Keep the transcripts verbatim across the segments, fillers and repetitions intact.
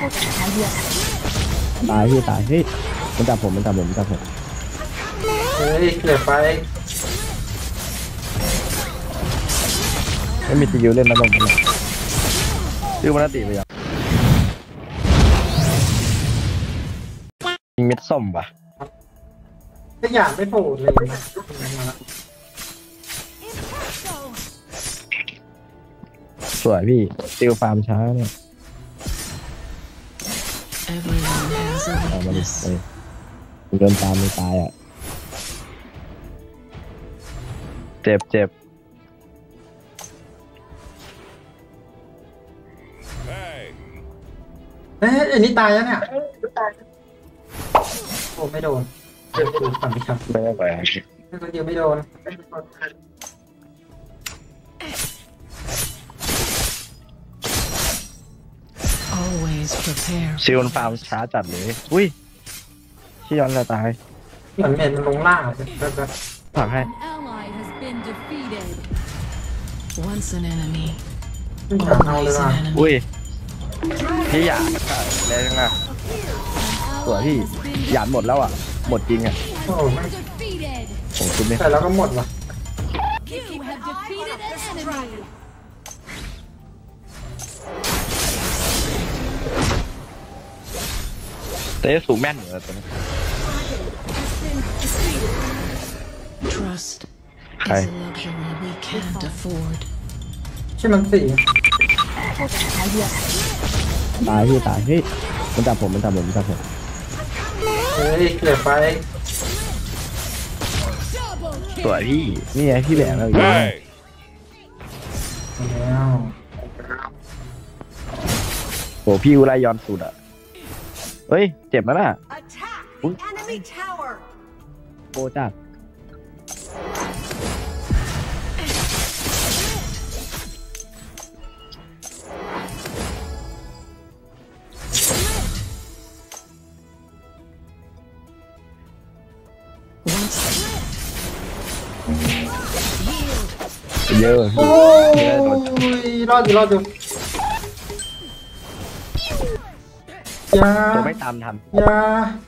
ตายพี่ตายเฮ้ยมันจับผมมันจับผมมันจับผมเฮ้ยเกิดไปไม่มีสกิลเล่นนะบ้างเลยชื่อมันติไปยังมีเม็ดส้มป่ะถ้าอยากไม่โผล่เลยนะสวยพี่ติวฟาร์มช้าเนี่ยเอามาดิเดินตามไม่ตายอ่ะเจ็บเจ็บเฮ้ยอันนี้ตายแล้วเนี่ยโอ้ไม่โดนเจ็บถูกฝั่งพี่ครับไม่ได้ไปไม่คนเดียวไม่โดนซิลฟาร์มช้าจัดเลยอุ้ยชี้ย้อนจะตายเหมือนเห็นมันลงล่างอ่ะแบบผักให้อุ้ยพี่หยาดแรงนะตัวพี่หยาดหมดแล้วอ่ะหมดจริงอ่ะโอ้ไม่ผมคุณไม่แต่แล้วก็หมดว่ะเตะสูงแม่นเหรอตัวนี้ใครใช่มันสี่ตายพี่ตายเฮ้ยมันจับผมมันจับผมมันจับผมเฮ้ยเกิดไปสวยพี่นี่ไงพี่แหลมแล้วอยู่แล้วโหพี่อุไรยอนสุดอ่ะเฮ้ยเจ็บมั้ยน่ะโบจัดเยอะโอ้ยรอดอยู่รอดอยู่ยาตัวไม่ตามทันยา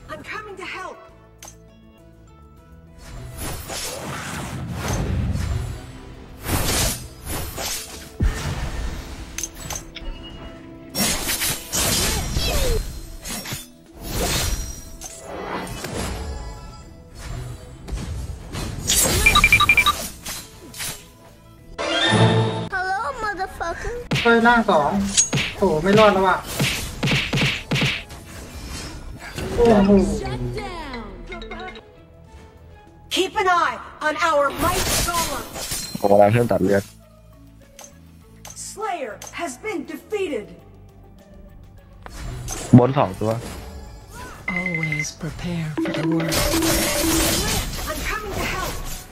เฮ้ยล่างสองโอ้ไม่รอดแล้วว่ะโอ้โห Keep an eye on our might golem โอ้กำลังเริ่มตัดเลือด Slayer has been defeated บนสองตัว Always prepare for the worst I'm coming to help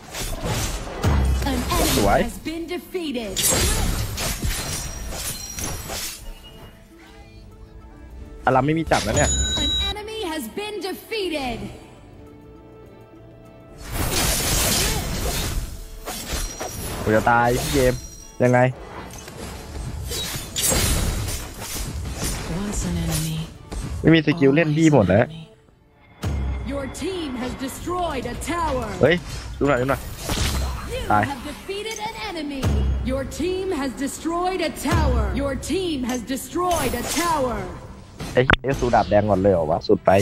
An enemy has been defeated อารัมไม่มีจับแล้วเนี่ย An enemy has been defeated กูจะตายพี่เกมยังไงไม่มีสกิลเล่นพี่หมดแล้วเฮ้ยดูหน่อยดูหน่อยตาย Your team has destroyed a tower. Your team has destroyed a tower. ไอ้เหี้ยสูดาบแดงก่อนเลยเหรอวะสุดไป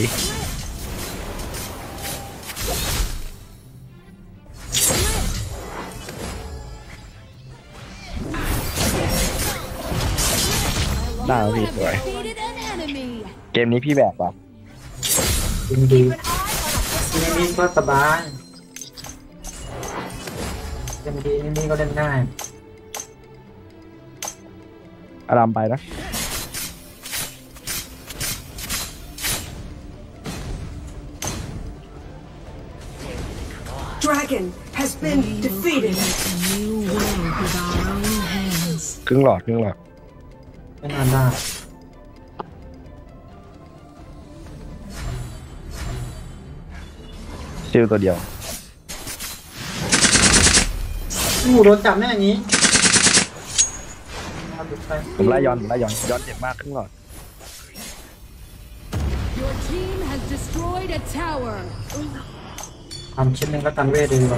ได้พี่สวยเกมนี้พี่แบบป่ะดีดีนี่นี่ก็สบายเกมดีนี่นี่ก็เล่นง่ายอารามไปนะ Dragon has been defeated ครึ่งหลอดครึ่งหลอดไม่นานได้ซิลตัวเดียวอู้โดนจับแน่อย่างนี้ผมไล่ย้อนผมไล่ย้อนย้อนเจ็บมากครึ่งหลอด Your team has destroyed a tower. ทำชิ้นหนึ่งแล้วกันเวทดีกว่า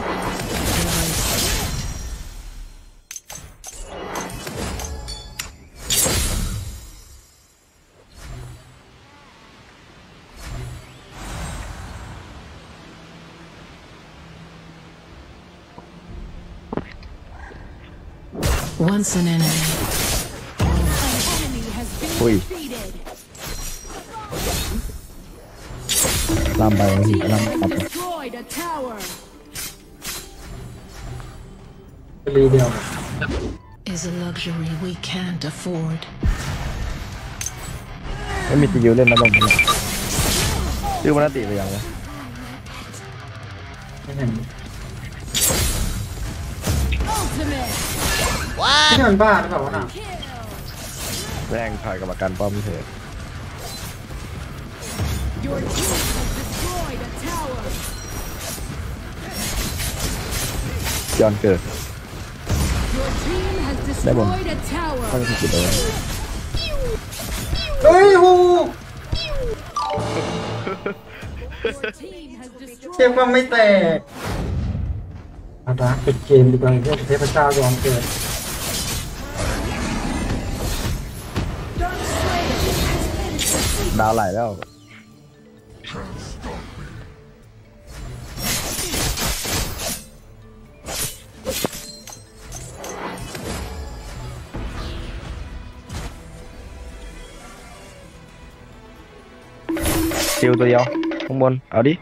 Once an enemy. An enemy has been Ui. defeated. ลำไป Team ลำ has ตับ destroyed a tower. รีเดียว Is a luxury we can't afford. ไม่มีตียูเล่นนะบ้างเนี่ยชื่อมันติไปยังวะไม่เห็น Ultimate ที่มันบ้าหรือเปล่าวะน่ะ kill. แรงถอยกับประกันป้อมเถอะ Your team has destroyed a tower. ย้อนเกิด Your team has destroyed a tower. เข้าไปที่จุดเลยเฮ้ยฮู Your team has เจ็บ destroyed. ว่าไม่แตกเอาละปิดเกมดีกว่าเพื่อเทพเจ้ายอมเกิดดาวไหลแล้วคิวตัวเดียวข้างบนเอาดิ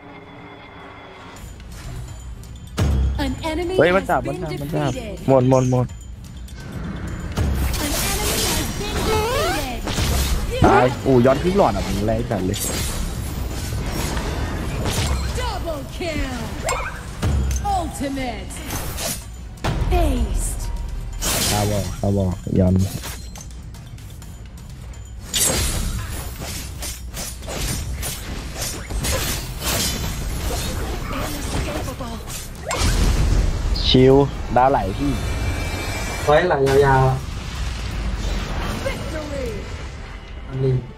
An enemy เฮ้ยมัน has จับมัน been จับมันจับ defeated. หมดหมดหมด An enemy has been defeated. ตายอู้ย้อนขึ้นหลอดอ่ะมึงแรงจัดเลย Double kill. Ultimate. Aced. คาร์บอคาร์บอย้อน ชิวดาวไหลพี่ไว้ไหลยาวๆ Victory. อันนี้